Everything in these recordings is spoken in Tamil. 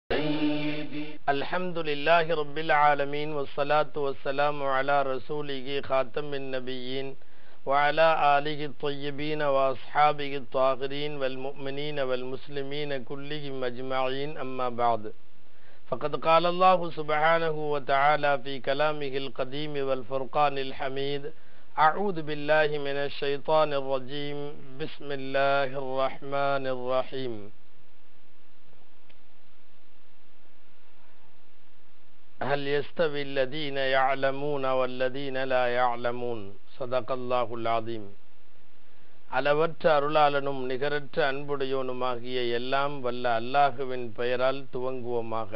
الحمد لله رب العالمين والصلاة والسلام على رسوله خاتم النبيين وعلى آله الطيبين وأصحابه الطاهرين والمؤمنين والمسلمين كلهم أجمعين أما بعد فقد قال الله سبحانه وتعالى في كلامه القديم والفرقان الحميد أعوذ بالله من الشيطان الرجيم بسم الله الرحمن الرحيم هل يستوي الذين يعلمون والذين لا يعلمون صدق الله العظيم. அளவற்ற அருளாளனும் நிகரற்ற அன்புடையோனுமாகிய எல்லாம் வல்ல அல்லாஹுவின் பெயரால் துவங்குவோமாக.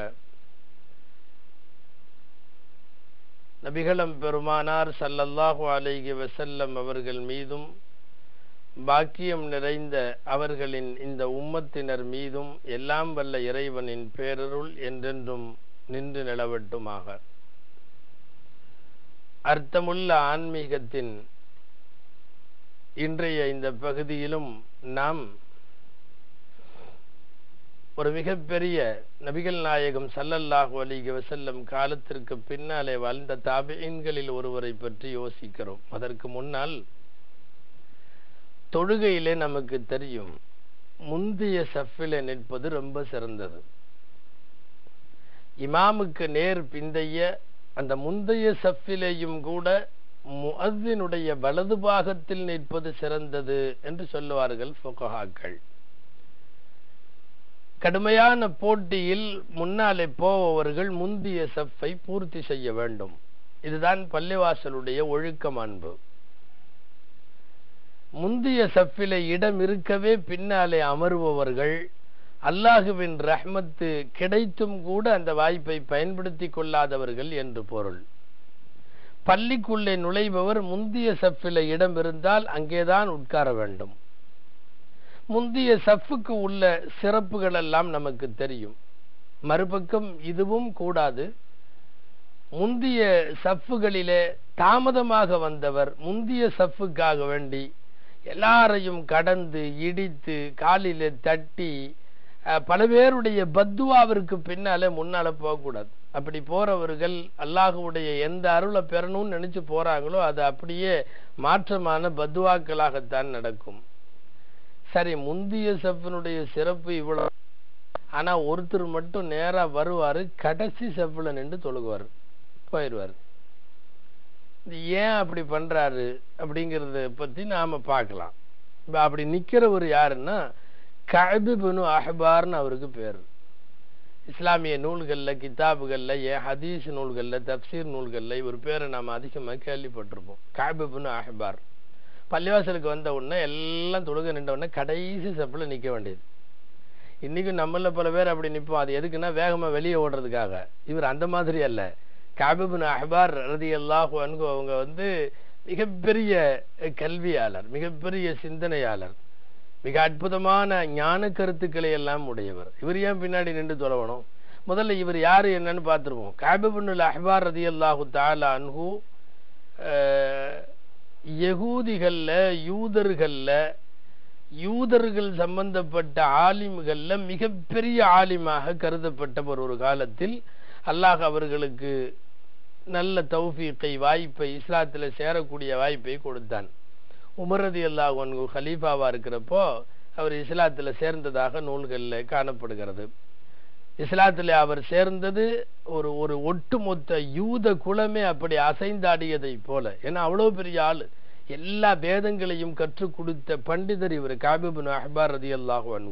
நபிகளம் பெருமானார் ஸல்லல்லாஹு அலைஹி வஸல்லம் அவர்கள் மீதும் பாக்கியம் நிறைந்த அவர்களின் இந்த உம்மத்தினர் மீதும் எல்லாம் வல்ல இறைவனின் பேரருள் என்றென்றும் நின்று நிலவட்டுமாக. அர்த்தமுள்ள ஆன்மீகத்தின் இன்றைய இந்த பகுதியிலும் நாம் ஒரு மிகப்பெரிய நபிகள் நாயகம் ஸல்லல்லாஹு அலைஹி வஸல்லம் காலத்திற்கு பின்னாலே வாழ்ந்த தாபிஈன்களில் ஒருவரை பற்றி யோசிக்கிறோம். அதற்கு முன்னால் தொழுகையிலே நமக்கு தெரியும், முந்திய சஃபிலே நிற்பது ரொம்ப சிறந்தது. இமாமுக்கு நேர் பிந்தைய அந்த முந்தைய சஃபிலேயும் கூட முஅஸ்ஸினுடைய வலது பாகத்தில் நிற்பது சிறந்தது என்று சொல்லுவார்கள் ஃபுகஹாக்கள். கடுமையான போட்டியில் முன்னாலே போபவர்கள் முந்திய சஃப்பை பூர்த்தி செய்ய வேண்டும். இதுதான் பள்ளிவாசலுடைய ஒழுக்கம் அன்பு. முந்திய சஃபிலே இடம் இருக்கவே பின்னாலே அமருபவர்கள் அல்லாஹுவின் ரஹ்மத்து கிடைத்தும் கூட அந்த வாய்ப்பை பயன்படுத்தி கொள்ளாதவர்கள் என்று பொருள். பள்ளிக்குள்ளே நுழைபவர் முந்திய சஃபில இடம் இருந்தால் அங்கேதான் உட்கார வேண்டும். முந்திய சஃப்புக்கு உள்ள சிறப்புகள் எல்லாம் நமக்கு தெரியும். மறுபக்கம் இதுவும் கூடாது. முந்திய சஃப்புகளிலே தாமதமாக வந்தவர் முந்திய சஃப்புக்காக வேண்டி எல்லாரையும் கடந்து இடித்து காலிலே தட்டி பல பேருடைய பத்துவாவிற்கு பின்னாலே முன்னால போகக்கூடாது. அப்படி போறவர்கள் அல்லாஹுடைய எந்த அருளை பெறணும்னு நினைச்சு போறாங்களோ அது அப்படியே மாற்றமான பத்துவாக்களாகத்தான் நடக்கும். சரி, முந்திய சஃபினுடைய சிறப்பு இவ்வளவு. ஆனா ஒருத்தர் மட்டும் நேரா வருவாரு, கடைசி சஃபில நின்று தொழுகுவார், போயிடுவார். ஏன் அப்படி பண்றாரு அப்படிங்கறத பத்தி நாம பார்க்கலாம். அப்படி நிக்கிறவர் யாருன்னா கஅப் இப்னு அஹ்பார்னு அவருக்கு பேர். இஸ்லாமிய நூல்கள்ல, கிதாபுகள்ல, ஹதீஸ் நூல்கள்ல, தப்சீர் நூல்கள்ல இவர் பேரை நாம அதிகமாக கேள்விப்பட்டிருப்போம். கஅப் இப்னு அஹ்பார். பள்ளிவாசலுக்கு வந்த உடனே எல்லாம் தொழுக நின்ற உடனே கடைசி சப்பில் நிக்க வேண்டியது. இன்னைக்கும் நம்மள பல பேர் அப்படி நிற்போம். அது எதுக்குன்னா வேகமா வெளியே ஓடுறதுக்காக. இவர் அந்த மாதிரி அல்ல. கஅப் இப்னு அஹ்பார் ரலியல்லாஹு அன்ஹு அவங்க மிகப்பெரிய கல்வியாளர், மிகப்பெரிய சிந்தனையாளர், மிக அற்புதமான ஞான கருத்துக்களை எல்லாம் உடையவர். இவர் ஏன் பின்னாடி நின்று தொழவணும்? முதல்ல இவர் யாரு என்னன்னு பார்த்துருவோம். கஅப் இப்னு அஹ்பார் ரலியல்லாஹு தஆலா அன்ஹு யகூதிகள்ல, யூதர்கள் சம்பந்தப்பட்ட ஆலிம்கள்ல மிகப்பெரிய ஆலிமாக கருதப்பட்டவர். ஒரு காலத்தில் அல்லாஹ் அவர்களுக்கு நல்ல தௌஃபீக்கை, வாய்ப்பை, இஸ்லாத்துல சேரக்கூடிய வாய்ப்பை கொடுத்தான். உமர் ரலியல்லாஹு அன்ஹு கலீஃபாவா இருக்கிறப்போ அவர் இஸ்லாத்துல சேர்ந்ததாக நூல்கள்ல காணப்படுகிறது. இஸ்லாத்துல அவர் சேர்ந்தது ஒரு ஒட்டுமொத்த யூத குலமே அப்படி அசைந்தாடியதை போல. ஏன்னா அவ்வளவு பெரிய ஆளு, எல்லா வேதங்களையும் கற்றுக் கொடுத்த பண்டிதர் இவர் கஅப் இப்னு அஹ்பார் ரலியல்லாஹு அன்ஹு.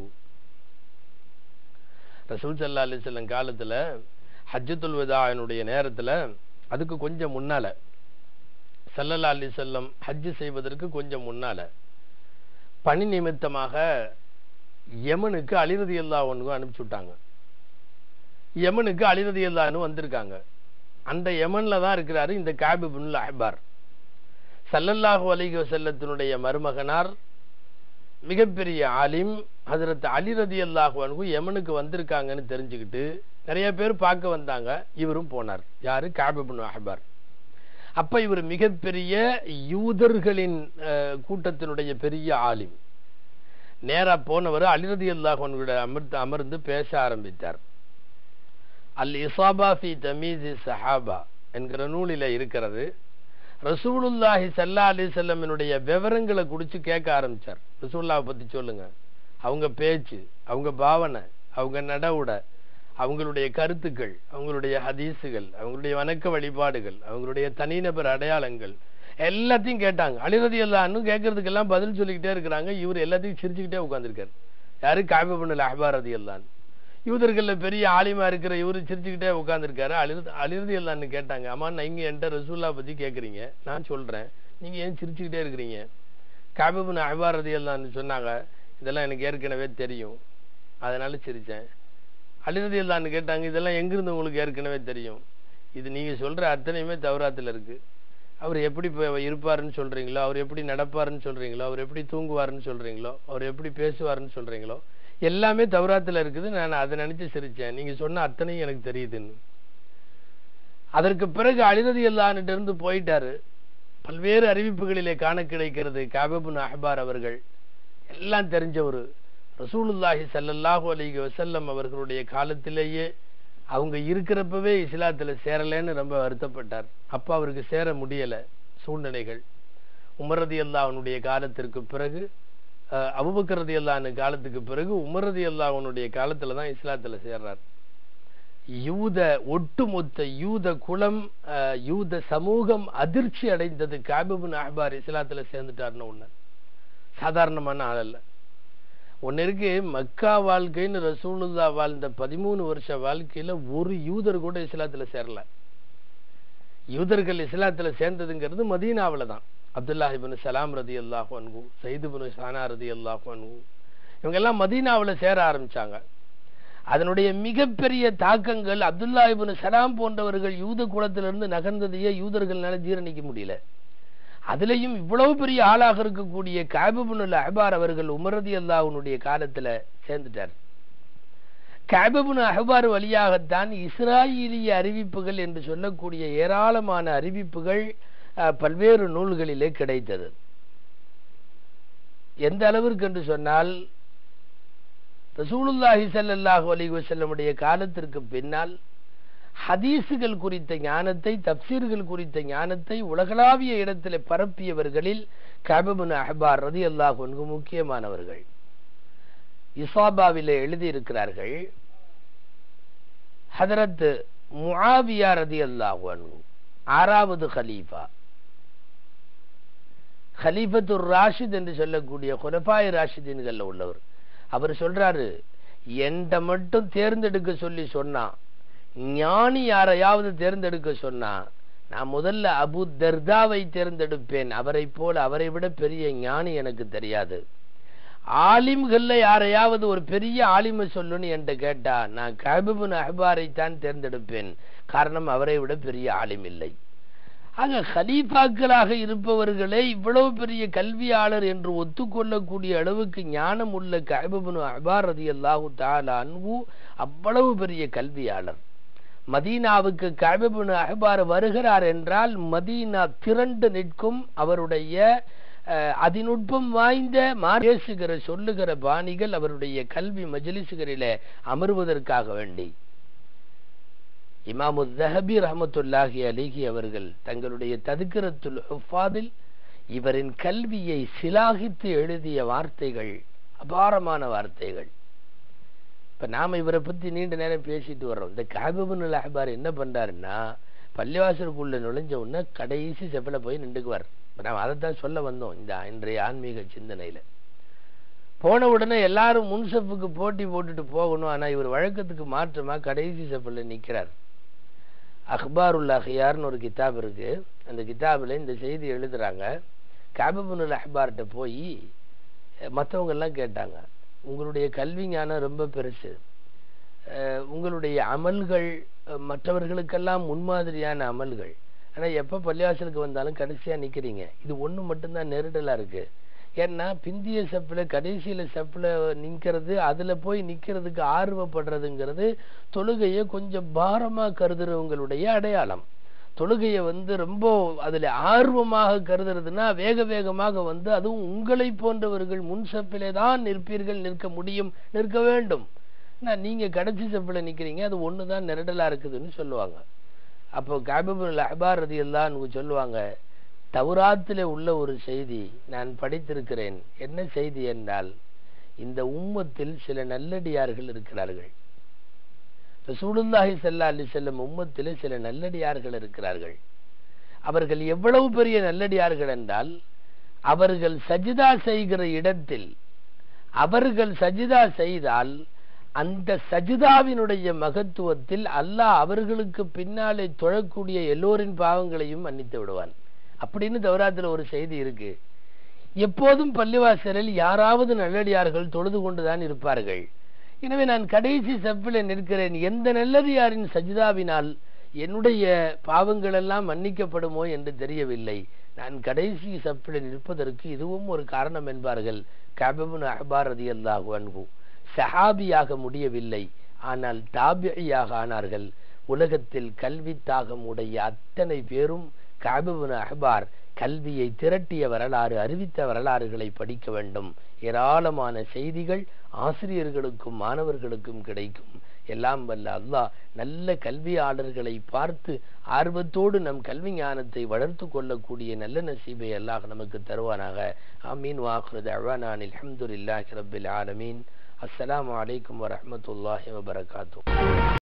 ரசூல் ஸல்லல்லாஹு அலைஹி வஸல்லம் காலத்துல ஹஜ்ஜத்துல் வதானுடைய நேரத்துல, அதுக்கு கொஞ்சம் முன்னால, ஸல்லல்லாஹு அலைஹி வஸல்லம் ஹஜ் செய்வதற்கு கொஞ்சம் முன்னால பணி நிமித்தமாக யமனுக்கு அலி ரலியல்லாஹு அன்ஹு அனுப்பிச்சு விட்டாங்க. யமனுக்கு அலி ரலியல்லாஹு அன்ஹு வந்திருக்காங்க. அந்த யமன்ல தான் இருக்கிறாரு இந்த கஅப் இப்னு அஹ்பார். ஸல்லல்லாஹு அலைஹி வஸல்லத்தினுடைய மருமகனார், மிகப்பெரிய ஆலிம் ஹஜ்ரத் அலி ரலியல்லாஹு அன்ஹு யமனுக்கு வந்திருக்காங்கன்னு தெரிஞ்சுக்கிட்டு நிறைய பேர் பார்க்க வந்தாங்க. இவரும் போனார். யாரு? கஅப் இப்னு அஹ்பார். அப்ப இவர் மிகப்பெரிய யூதர்களின் கூட்டத்தினுடைய பெரிய ஆலிம். நேரா போனவர் அலி ரலியல்லாஹு அன்ஹு அமர்ந்து பேச ஆரம்பித்தார். அல் இசாபா ஃபி தமீஸ் சஹாபா என்கிற நூலில் இருக்கிறது. ரசூலுல்லாஹி ஸல்லல்லாஹு அலைஹி வஸல்லமினுடைய விவரங்களை குறித்து கேட்க ஆரம்பிச்சார். ரசூலுல்லாஹை பற்றி சொல்லுங்க, அவங்க பேச்சு, அவங்க பாவனை, அவங்க நடவுட, அவங்களுடைய கருத்துக்கள், அவங்களுடைய ஹதீஸுகள், அவங்களுடைய வணக்க வழிபாடுகள், அவங்களுடைய தனிநபர் அடையாளங்கள் எல்லாத்தையும் கேட்டாங்க. அலி ரலியல்லாஹு அன்ஹு கேட்கறதுக்கெல்லாம் பதில் சொல்லிக்கிட்டே இருக்கிறாங்க. இவர் எல்லாத்தையும் சிரிச்சுக்கிட்டே உட்கார்ந்திருக்காரு. யாரு? கஅப் இப்னு அஹ்பார் ரலியல்லாஹு அன்ஹு. யூதர்கள்ல பெரிய ஆலிமா இருக்கிற இவரு சிரிச்சுக்கிட்டே உட்கார்ந்துருக்காரு. அலி ரலியல்லாஹு அன்ஹு கேட்டாங்க, அம்மா நீங்க என்கிட்ட ரசூலுல்லாஹ் பத்தி கேட்குறீங்க, நான் சொல்றேன், நீங்க ஏன் சிரிச்சுக்கிட்டே இருக்கிறீங்க? கஅப் இப்னு அஹ்பார் ரலியல்லாஹு அன்ஹு சொன்னாங்க, இதெல்லாம் எனக்கு ஏற்கனவே தெரியும், அதனால சிரிச்சேன். அலி ரலியல்லாஹு அன்ஹு கேட்டாங்க, இதெல்லாம் எங்கிருந்து உங்களுக்கு ஏற்கனவே தெரியும்? இது நீங்க சொல்ற அத்தனையுமே தௌராத்துல இருக்கு. அவர் எப்படி இருப்பாருன்னு சொல்றீங்களோ, அவர் எப்படி நடப்பாருன்னு சொல்றீங்களோ, அவர் எப்படி தூங்குவாருன்னு சொல்றீங்களோ, அவர் எப்படி பேசுவாருன்னு சொல்றீங்களோ, எல்லாமே தௌராத்துல இருக்குது. நான் அதை நினைச்சு சிரிச்சேன். நீங்க சொன்ன அத்தனையும் எனக்கு தெரியுதுன்னு. அதற்கு பிறகு அலி ரலியல்லாஹு அன்ஹு இருந்து போயிட்டாரு. பல்வேறு அறிவிப்புகளிலே காண கிடைக்கிறது, கஅப் இப்னு அஹ்பார் அவர்கள் எல்லாம் தெரிஞ்சவர். ரசூலுல்லாஹி ஸல்லல்லாஹு அலைஹி வஸல்லம் அவர்களுடைய காலத்திலேயே அவங்க இருக்கிறப்பவே இஸ்லாத்துல சேரலன்னு ரொம்ப வருத்தப்பட்டார். அப்ப அவருக்கு சேர முடியல சூழ்நிலைகள். உமர் ரலியல்லாஹு அன்ஹுடைய காலத்திற்கு பிறகு, அபூபக்கர் ரலியல்லாஹு அன்ஹு காலத்துக்கு பிறகு உமர் ரலியல்லாஹு அன்ஹுடைய காலத்துல தான் இஸ்லாத்துல சேர்றார். ஒட்டுமொத்த யூத குலம், யூத சமூகம் அதிர்ச்சி அடைந்தது. கஅப் இப்னு அஹ்பார் இஸ்லாத்துல சேர்ந்துட்டார்னு ஒண்ணு. சாதாரணமான ஆள் அல்ல. ஒன்னு இருக்கு, மக்கா வாழ்க்கைன்னு ரசூலுல்லாஹ் வாழ்ந்த 13 வருஷ வாழ்க்கையில ஒரு யூதர் கூட இஸ்லாத்துல சேரல. யூதர்கள் இஸ்லாத்துல சேர்ந்ததுங்கிறது மதீனாவில தான். அப்துல்லாஹ் இப்னு சலாம் ரலியல்லாஹு அன்ஹு, ஸைத் இப்னு ஸானா ரலியல்லாஹு அன்ஹு, இவங்க எல்லாம் மதீனாவில சேர ஆரம்பிச்சாங்க. அதனுடைய மிகப்பெரிய தாக்கங்கள் அப்துல்லாஹ் இப்னு சலாம் போன்றவர்கள் யூத குலத்திலிருந்து நகர்ந்ததையே யூதர்களால ஜீரணிக்க முடியல. அதுலயும் இவ்வளவு பெரிய ஆளாக இருக்கக்கூடிய கஅப் இப்னு அஹ்பார் அவர்கள் உமர் ரலியல்லாஹு அன்ஹுடைய காலத்துல சேர்ந்துட்டார். கஅப் இப்னு அஹ்பார் வழியாகத்தான் இஸ்ராயீலிய அறிவிப்புகள் என்று சொல்லக்கூடிய ஏராளமான அறிவிப்புகள் பல்வேறு நூல்களிலே கிடைத்தது. எந்த அளவிற்கு என்று சொன்னால், ரசூலுல்லாஹி ஸல்லல்லாஹு அலைஹி வஸல்லமுடைய காலத்திற்கு பின்னால் ஹதீஸுகள் குறித்த ஞானத்தை, தப்சீர்கள் குறித்த ஞானத்தை உலகளாவிய இடத்தில் பரப்பியவர்களில் கஅப் இப்னு அஹ்பார் ரலியல்லாஹு அன்ஹு முக்கியமானவர்கள். இசாபாவிலே எழுதியிருக்கிறார்கள், ஹதரத் முஆவியா ரலியல்லாஹு அன்ஹு 6வது கலீஃபா, கலீஃபத்துர் ராஷித் என்று சொல்லக்கூடிய குலஃபாய் ராஷிதீன்கள் உள்ளவர். அவர் சொல்றாரு, என்ட மட்டும் தேர்ந்தெடுக்க சொல்லி சொன்னா, ஞானி யாரையாவது தேர்ந்தெடுக்க சொன்னா, நான் முதல்ல அபு தர்தாவை தேர்ந்தெடுப்பேன். அவரை போல, அவரை விட பெரிய ஞானி எனக்கு தெரியாது. ஆலிம்கள்ல யாரையாவது ஒரு பெரிய ஆலிமை சொல்லுன்னு என்கிட்ட கேட்டா, நான் கஅப் இப்னு அஹ்பாரை தான் தேர்ந்தெடுப்பேன். காரணம், அவரை விட பெரிய ஆலிம் இல்லை. ஆக கலீஃபாக்களாக இருப்பவர்களே இவ்வளவு பெரிய கல்வியாளர் என்று ஒத்துக்கொள்ளக்கூடிய அளவுக்கு ஞானம் உள்ள கஅப் இப்னு அஹ்பார் ரலியல்லாஹு தஆலா அன்ஹு அவ்வளவு பெரிய கல்வியாளர். மதீனாவுக்கு கஅப் இப்னு அஹ்பார் வருகிறார் என்றால் மதீனா திரண்டு நிற்கும். அவருடைய அதிநுட்பம் வாய்ந்த பேசுகிற சொல்லுகிற பாணிகள் அவருடைய கல்வி மஜ்லிஸ்களிலே அமர்வதற்காக வேண்டி இமாம் ஸஹபி ரஹ்மத்துல்லாஹி அலைஹி அவர்கள் தங்களுடைய தத்கிரத்துல் ஹுஃபாதில் இவரின் கல்வியை சிலாகித்து எழுதிய வார்த்தைகள் அபாரமான வார்த்தைகள். இப்ப நாம இவரை பத்தி நீண்ட நேரம் பேசிட்டு வர்றோம். இந்த கஅப் இப்னு அஹ்பார் என்ன பண்றாருன்னா, பள்ளிவாசலுக்குள்ள நுழைஞ்ச உடனே கடைசி செப்பல போய் நின்றுக்குவார். நாம் அதைத்தான் சொல்ல வந்தோம் இந்த இன்றைய ஆன்மீக சிந்தனையில. போன உடனே எல்லாரும் முன்சப்புக்கு போட்டி போட்டுட்டு போகணும். ஆனா இவர் வழக்கத்துக்கு மாற்றமா கடைசி செப்பல்ல நிக்கிறார். அக்பாருல் அஹ்யார்னு ஒரு கிதாப் இருக்கு. அந்த கிதாபில் இந்த செய்தி எழுதுறாங்க. கஅப் இப்னு அஹ்பார்கிட்ட போய் மற்றவங்க எல்லாம் கேட்டாங்க, உங்களுடைய கல்வி ஞானம் ரொம்ப பெருசு, உங்களுடைய அமல்கள் மற்றவர்களுக்கெல்லாம் முன்மாதிரியான அமல்கள், ஆனா எப்ப பள்ளிவாசலுக்கு வந்தாலும் கடைசியா நிக்கிறீங்க, இது ஒண்ணு மட்டும்தான் நெருடலா இருக்கு. ஏன்னா பிந்திய செப்புல கடைசியில செப்புல நிக்கிறது, அதுல போய் நிக்கிறதுக்கு ஆர்வப்படுறதுங்கிறது தொழுகையை கொஞ்சம் பாரமா கருதுறவங்களுடைய அடையாளம். தொழுகையை ரொம்ப அதுல ஆர்வமாக கருதுறதுன்னா வேக வேகமாக அதுவும் உங்களை போன்றவர்கள் முன் செப்பிலே தான் நிற்பீர்கள், நிற்க முடியும், நிற்க வேண்டும். நீங்க கடைசி சப்பில் நிக்கிறீங்க, அது ஒண்ணுதான் நெருடலா இருக்குதுன்னு சொல்லுவாங்க. அப்போ கஅப் இப்னுல் அஹ்பார் ரலியல்லாஹு அன்ஹு சொல்லுவாங்க, தௌராத்திலே உள்ள ஒரு செய்தி நான் படித்திருக்கிறேன். என்ன செய்தி என்றால், இந்த உம்மத்தில் சில நல்லடியார்கள் இருக்கிறார்கள். ரசூலுல்லாஹி ஸல்லல்லாஹு அலைஹி வஸல்லம் உம்மத்திலே சில நல்லடியார்கள் இருக்கிறார்கள். அவர்கள் எவ்வளவு பெரிய நல்லடியார்கள் என்றால், அவர்கள் சஜிதா செய்கிற இடத்தில் அவர்கள் சஜிதா செய்தால் அந்த சஜிதாவினுடைய மகத்துவத்தில் அல்லாஹ் அவர்களுக்கு பின்னாலே தொழக்கூடிய எல்லோரின் பாவங்களையும் மன்னித்து விடுவான் அப்படின்னு தௌராத்தில் ஒரு செய்தி இருக்கு. எப்போதும் பள்ளிவாசலில் யாராவது நல்லடியார்கள் தொழுது கொண்டுதான் இருப்பார்கள். எனவே நான் கடைசி சப்பில் நிற்கிறேன். எந்த நல்லடியாரின் சஜிதாவினால் என்னுடைய பாவங்கள் எல்லாம் மன்னிக்கப்படுமோ என்று தெரியவில்லை. நான் கடைசி சப்பில் நிற்பதற்கு இதுவும் ஒரு காரணம் என்பார்கள் கஅப் இப்னு அஹ்பார் ரலியல்லாஹு அன்ஹு. சஹாபியாக முடியவில்லை, ஆனால் தாபியாக ஆனார்கள். உலகத்தில் கல்வி தாகம் உடைய அத்தனை பேரும் கஅப் இப்னு அஹ்பார் கல்வியை திரட்டிய வரலாறு, அறிவித்த வரலாறுகளை படிக்க வேண்டும். ஏராளமான செய்திகள் ஆசிரியர்களுக்கும் மாணவர்களுக்கும் கிடைக்கும். எல்லாம் வல்ல அல்லாஹ் நல்ல கல்வியாளர்களை பார்த்து ஆர்வத்தோடு நம் கல்வி ஞானத்தை வளர்த்து கொள்ளக்கூடிய நல்ல நசீபை அல்லாஹ் நமக்கு தருவானாக. ஆமீன். வாக்ரு தஅவானா அல்ஹம்துலில்லாஹி ரப்பில் ஆலமீன். அஸ்ஸலாமு அலைக்கும் வரஹ்மத்துல்லாஹி வபரகாத்துஹு.